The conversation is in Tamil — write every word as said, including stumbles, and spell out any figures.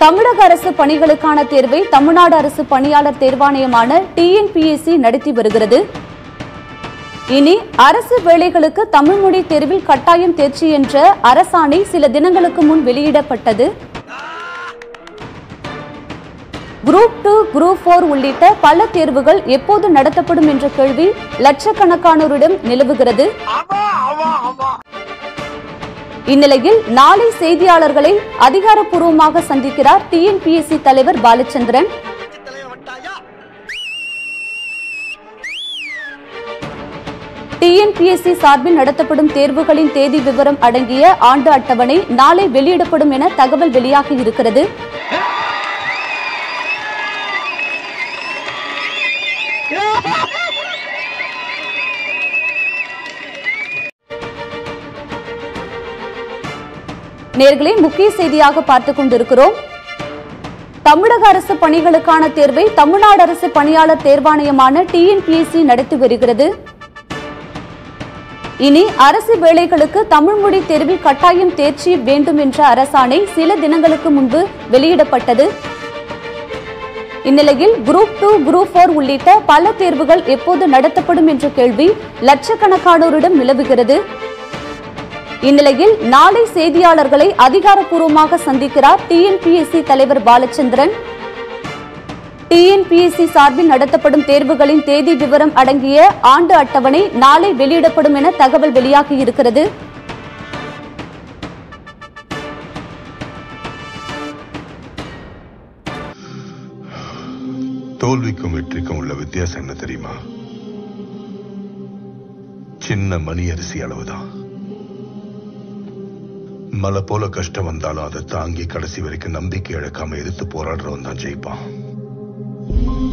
தமிழக அரசு பணிகளுக்கான தேர்வை தமிழ்நாடு அரசு பணியாளர் தேர்வாணையமான T N P S C நடத்தி வருகிறது. இனி அரசு வேலைகளுக்கு தமிழ் மொழி தேர்வில் கட்டாயம் தேர்ச்சி என்ற அரசாணை சில தினங்களுக்கு முன் வெளியிடப்பட்டது. குரூப் டூ, குரூப் போர் உள்ளிட்ட பல தேர்வுகள் எப்போது நடத்தப்படும் என்ற கேள்வி லட்சக்கணக்கானோரிடம் நிலவுகிறது. இந்நிலையில் நாளை செய்தியாளர்களை அதிகாரப்பூர்வமாக சந்திக்கிறார் T N P S C தலைவர் Balachandran. T N P S C சார்பில் நடத்தப்படும் தேர்வுகளின் தேதி விவரம் அடங்கிய ஆண்டு அட்டவணை நாளை வெளியிடப்படும் என தகவல் வெளியாகி இருக்கிறது. நேயர்களே, முக்கிய செய்தியாக பார்த்துக் கொண்டிருக்கிறோம். தமிழக அரசு பணிகளுக்கான தேர்வை தமிழ்நாடு அரசு பணியாளர் தேர்வாணையமான T N P S C நடத்தி வருகிறது. இனி அரசு வேலைகளுக்கு தமிழ் மொழி தேர்வில் கட்டாயம் தேர்ச்சி வேண்டும் என்ற அரசாணை சில தினங்களுக்கு முன்பு வெளியிடப்பட்டது. இந்நிலையில் குரூப் டூ, குரூப் போர் உள்ளிட்ட பல தேர்வுகள் எப்போது நடத்தப்படும் என்ற கேள்வி லட்சக்கணக்கானோரிடம் நிலவுகிறது. இந்நிலையில் நாளை செய்தியாளர்களை அதிகாரப்பூர்வமாக சந்திக்கிறார் T N P S C தலைவர் Balachandran. T N P S C சார்பில் நடத்தப்படும் தேர்வுகளின் தேதி விவரம் அடங்கிய ஆண்டு அட்டவணை நாளை வெளியிடப்படும் என தகவல் வெளியாகி இருக்கிறது. தோல்விக்கும் வெற்றிக்கும் உள்ள வித்தியாசம் என்ன தெரியுமா? சின்ன மணி அரிசி அளவுதான். மலை போல கஷ்டம் வந்தாலும் அதை தாங்கி கடைசி வரைக்கும் நம்பிக்கை இழக்காம எதிர்த்து போராடுறவன் தான் ஜெயிப்பான்.